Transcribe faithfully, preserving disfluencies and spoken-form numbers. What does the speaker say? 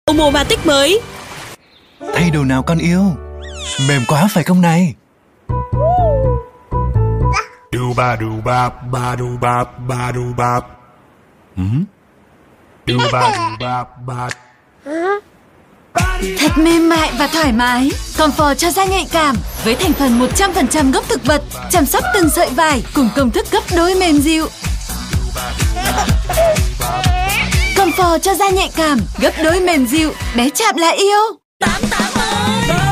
Omomatic mới. Thay đồ nào con yêu? Mềm quá phải không này? Do ba do ba ba do ba ba do ba. Ừ? Do ba do ba ba. Thật mềm mại và thoải mái. Comfort cho da nhạy cảm với thành phần một trăm phần trăm gốc thực vật, chăm sóc từng sợi vải cùng công thức gấp đôi mềm dịu. Comfort cho da nhạy cảm, gấp đôi mềm dịu, bé chạm là yêu. Tám tám ơi!